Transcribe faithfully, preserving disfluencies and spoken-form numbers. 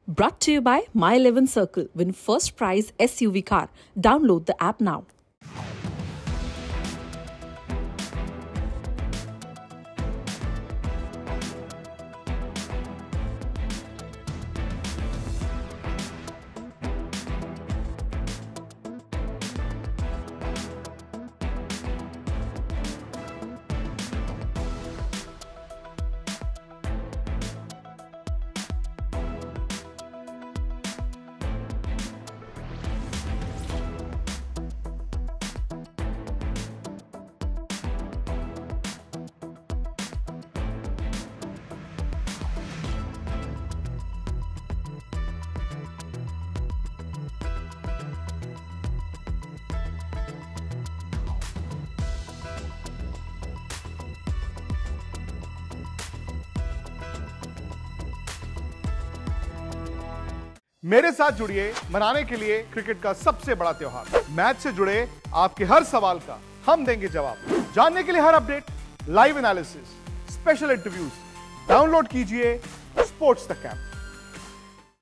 Brought to you by My eleven Circle. Win first prize S U V car. Download the app now. मेरे साथ जुड़िए मनाने के लिए क्रिकेट का सबसे बड़ा त्योहार। मैच से जुड़े आपके हर सवाल का हम देंगे जवाब। जानने के लिए हर update, live analysis, special interviews, download कीजिए स्पोर्ट्स तक ऐप।